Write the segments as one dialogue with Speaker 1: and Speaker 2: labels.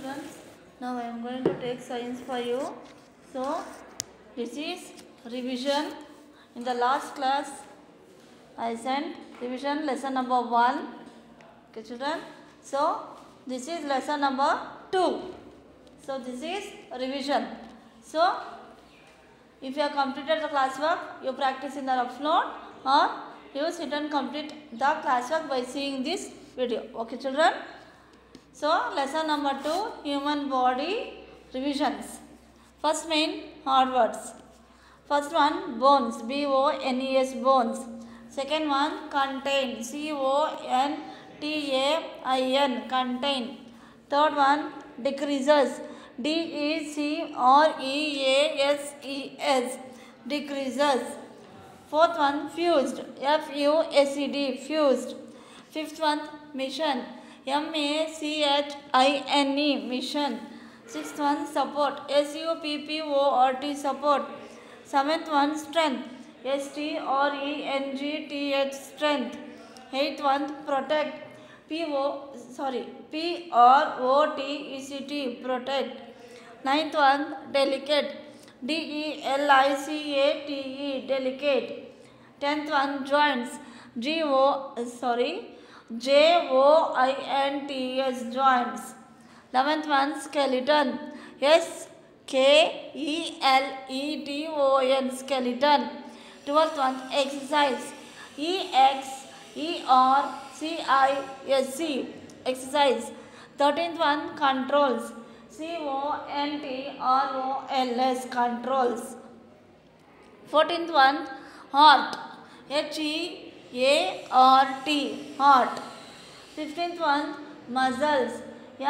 Speaker 1: children. Now I am going to take science for you. So this is revision. In the last class I sent revision lesson number 1. Okay children. So this is lesson number 2. So this is revision. So if you have completed the classwork, you practice in the rough note, or you sit and complete the classwork by seeing this video. Okay children. So lesson number 2, human body revisions. First main hard words. First one, bones, B-O-N-E-S, bones. Second one, contain, C-O-N-T-A-I-N, contain. Third one, decreases, D-E-C-R-E-A-S-E-S, decreases. Fourth one, fused, F-U-S-E-D, fused. Fifth one, mission, M-A-C-H-I-N-E, mission. Sixth one, support, S-U-P-P-O-R-T, support. Seventh one, strength, S-T-R-E-N-G-T-H, strength. Eighth one, protect, P-R-O-T-E-C-T, protect. Ninth one, delicate, D-E-L-I-C-A-T-E, delicate. Tenth one, joints, J-O-I-N-T-S, joints. 11th one, skeleton, S-K-E-L-E-T-O-N, skeleton. 12th one, exercise, E-X-E-R-C-I-S-E, exercise. 13th one, controls, C-O-N-T-R-O-L-S, controls. 14th one, heart, H-E-A-R-T, heart. 15th one, muscles,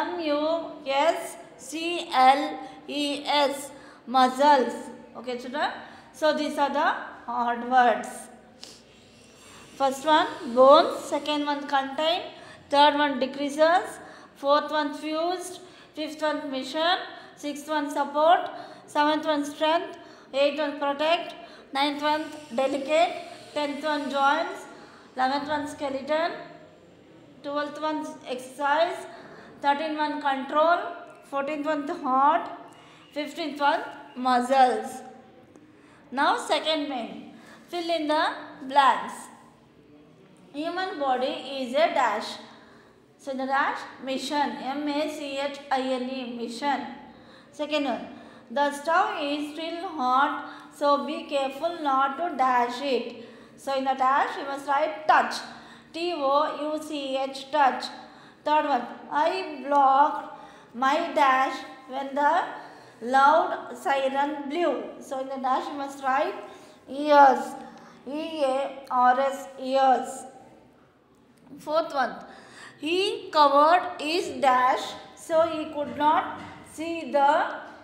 Speaker 1: M-U-S-C-L-E-S, muscles. Okay children. So these are the hard words. First one, bones. Second one, contain. Third one, decreases. Fourth one, fused. Fifth one, mission. Sixth one, support. Seventh one, strength. Eighth one, protect. Ninth one, delicate. 10th one, joints. 11th one, skeleton. 12th one, exercise. 13th one, control. 14th one, the heart. 15th one, muscles. Now second main, fill in the blanks. Human body is a dash. So the dash, mission, M-A-C-H-I-N-E, mission. Second one, the stove is still hot, so be careful not to dash it. So in the dash you must write touch, T-O-U-C-H, touch. Third one, I blocked my dash when the loud siren blew. So in the dash you must write ears, E-A-R-S, ears. Fourth one, he covered his dash so he could not see the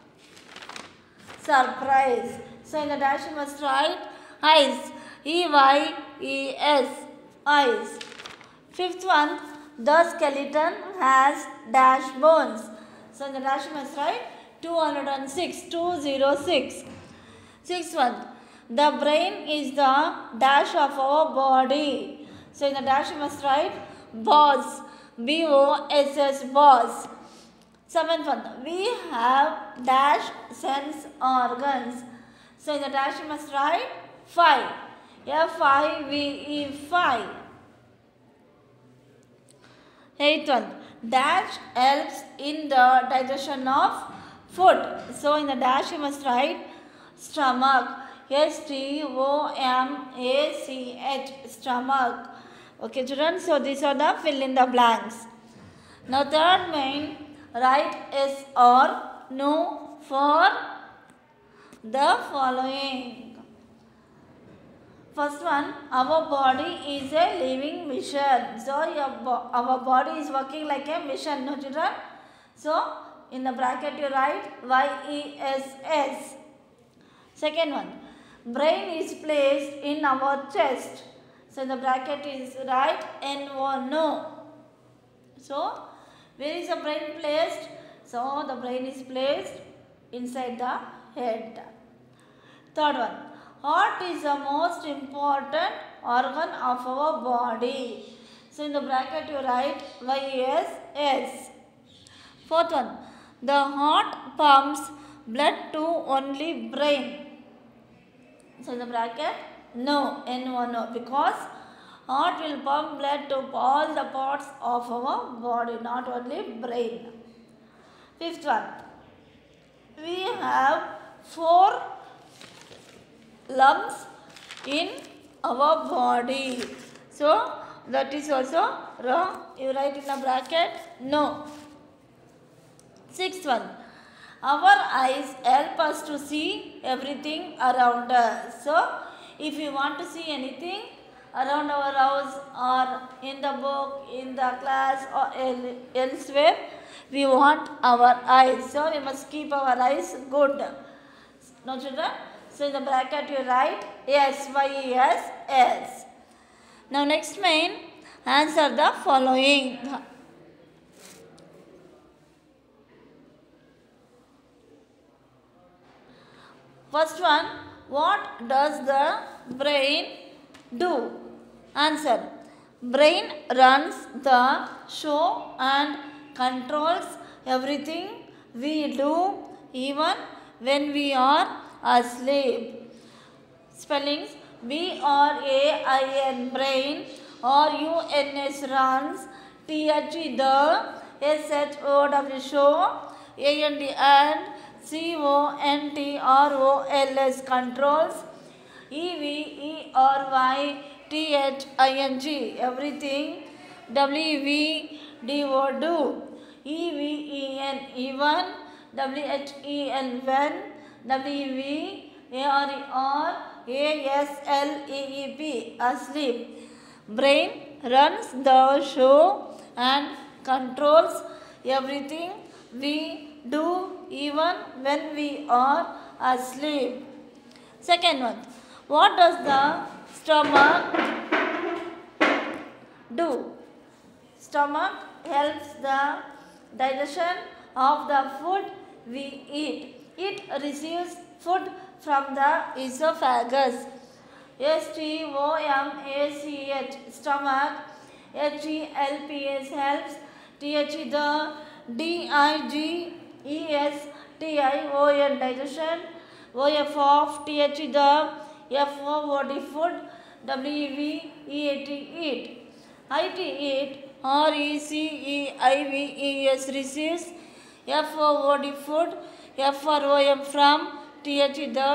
Speaker 1: surprise. So in the dash you must write eyes, E-Y-E-S, eyes. Fifth one, the skeleton has dash bones. So in the dash you must write 206, 206. Sixth one, the brain is the dash of our body. So in the dash you must write boss, B-O-S-S, boss. Seventh one, we have dash sense organs. So in the dash you must write 5, F-I-V-E, 5. Eighth one, dash helps in the digestion of food. So in the dash you must write stomach, S-T-O-M-A-C-H, stomach. Okay children, so these are the fill in the blanks. Now third main, write yes or no for the following. First one, our body is a living mission. So our body is working like a mission, no children? So in the bracket you write Y-E-S-S. Second one, brain is placed in our chest. So in the bracket is write N-O, no. So where is the brain placed? So the brain is placed inside the head. Third one, heart is the most important organ of our body. So in the bracket you write Y-S-S. Fourth one, The heart pumps blood to only brain. So in the bracket, no, N-O, no, because heart will pump blood to all the parts of our body, not only brain. Fifth one, we have 4 lungs in our body. So that is also wrong. You write in the bracket, no. Sixth one, our eyes help us to see everything around us. So if you want to see anything around our house or in the book, in the class or elsewhere, we want our eyes. So we must keep our eyes good. No children? So in the bracket you write S-Y-E-S-S. Now next main, answer the following. First one, what does the brain do? Answer, brain runs the show and controls everything we do even when we are asleep. Spellings, B-R-A-I-N, brain, R-U-N-S, runs, T-H-E, the, S-H-O-W, show, A-N-D, and, C-O-N-T-R-O-L-S, controls, E-V-E-R-Y-T-H-I-N-G, everything, W-V-D-O, do, E-V-E-N, even, W-H-E-N, when, W-V-A-R-E-R-A-S-L-E-E-P, asleep. Brain runs the show and controls everything we do even when we are asleep. Second one, what does the stomach do? Stomach helps the digestion of the food we eat. It receives food from the esophagus. S-T-O-M-A-C-H, stomach. H-E-L-P-S, helps. T-H-E, the, D-I-G-E-S-T-I-O-N, digestion. O-F-O-F, T-H-E, the, F-O-O-D, food. W-E-V-E-A-T, eat. I-T, eat. R-E-C-E-I-V-E-S, receives. F-O-O-D, food. F-R-O-M, from. T-H-E, the,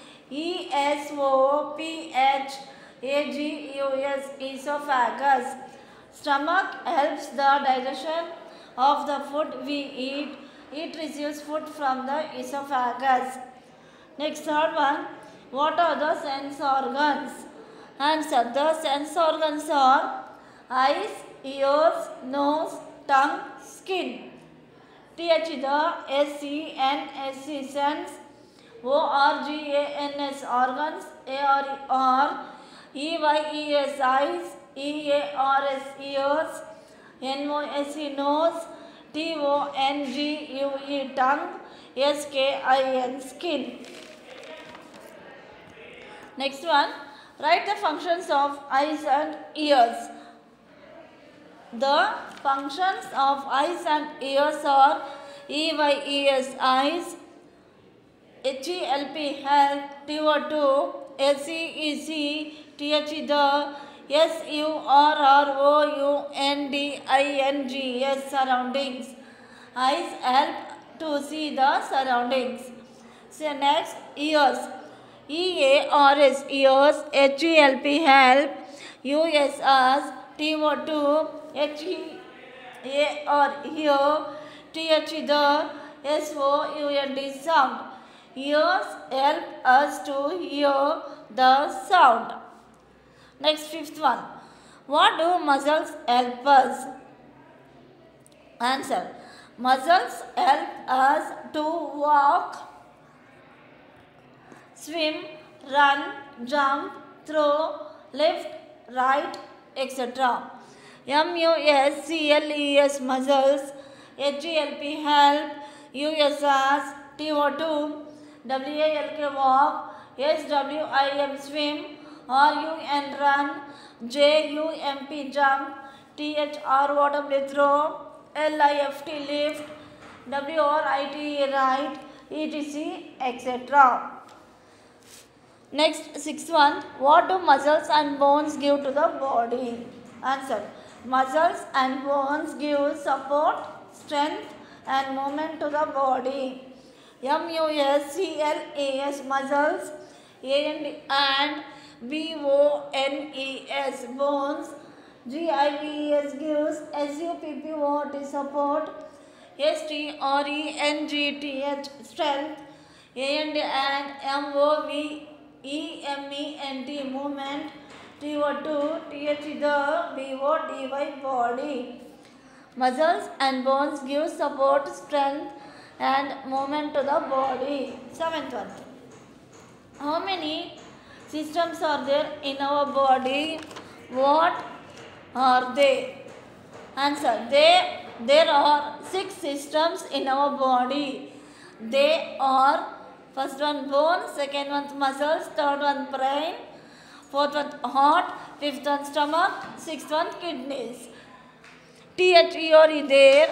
Speaker 1: E-S-O-P-H-A-G-U-S, esophagus. Stomach helps the digestion of the food we eat. It receives food from the esophagus. Next, third one, what are the sense organs? Answer, the sense organs are eyes, ears, nose, tongue, skin. T-H, the, S-E-N-S-E, sense. O-R-G-A-N-S, organs. A-R-E-Y-E-S, eyes. E-A-R-S, ears. N-O-S-E, nose. T-O-N-G-U-E, tongue. S-K-I-N, skin. Next one, write the functions of eyes and ears. The functions of eyes and ears are E-Y-E-S, eyes. H-E-L-P, help. T-O-2, S-E-E-C, T-H-E, the, S-U-R-R-O-U-N-D-I-N-G, S, surroundings. Eyes help to see the surroundings. So next, ears. E-A-R-S, ears. H-E-L-P, help. U-S-S, T-O-2, H-E-A-R, hear. T-H-E, the, S-O-U-N-D, sound. Ears help us to hear the sound. Next, fifth one. What do muscles help us? Answer. Muscles help us to walk, swim, run, jump, throw, lift, write, etc. M-U-S-C-L-E-S, muscles. H-E-L-P, help. U-S-S, T-O-2, W-A-L-K, walk. S-W-I-M, swim. R-U-N, run. J-U-M-P, jump. T-H-R-O-W, throw. L-I-F-T, lift. WRITE, right, etc., etc. Next, sixth one, what do muscles and bones give to the body? Answer, muscles and bones give support, strength and movement to the body. MUSCLAS, muscles, and BONES, bones, GIVES gives, SUPPOT, support, STRENGTH, strength, and MOVEMENT, movement, TO2, TH, the BODY, body. Muscles and bones give support, strength and movement to the body. Seventh one. How many systems are there in our body? What are they? Answer, there are 6 systems in our body. They are, first one bone, second one muscles, third one brain, fourth one heart, fifth one stomach, sixth one kidneys. THEOR there,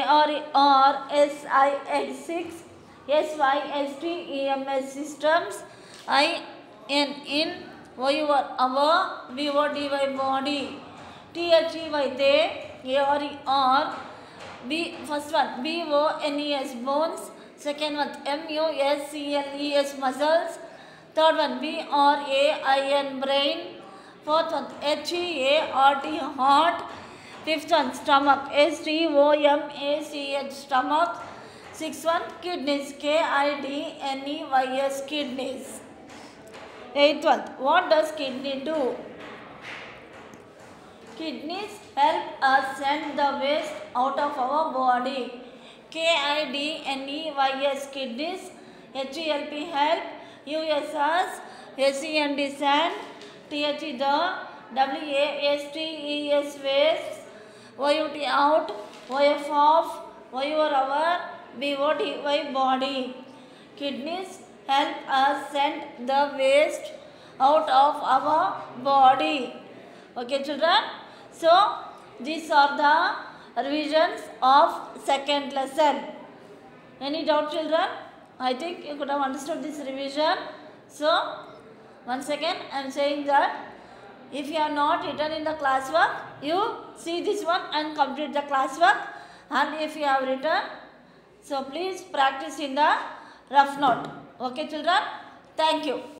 Speaker 1: ARSIX 6, SYSTEMS systems, in our BODY, body. THEY there, ARER, first one BONES, bones, second one MUSCLES, muscles, third one BRAIN, brain, fourth one HEART, heart, fifth one stomach, STOMACH, stomach, sixth one kidneys, KIDNEYS, kidneys. Eighth one, what does kidney do? Kidneys help us send the waste out of our body. KIDNEYS, kidneys, HELP, help, USS, SEND, send, TH, the, WASTES, waste, YOT, out, YF, off, YOR, our, BODY, body. Kidneys help us send the waste out of our body. Okay, children? So, these are the revisions of second lesson. Any doubt, children? I think you could have understood this revision. So, once again, I am saying that if you have not written in the classwork, you see this one and complete the classwork. And if you have written, so please practice in the rough note. Okay, children? Thank you.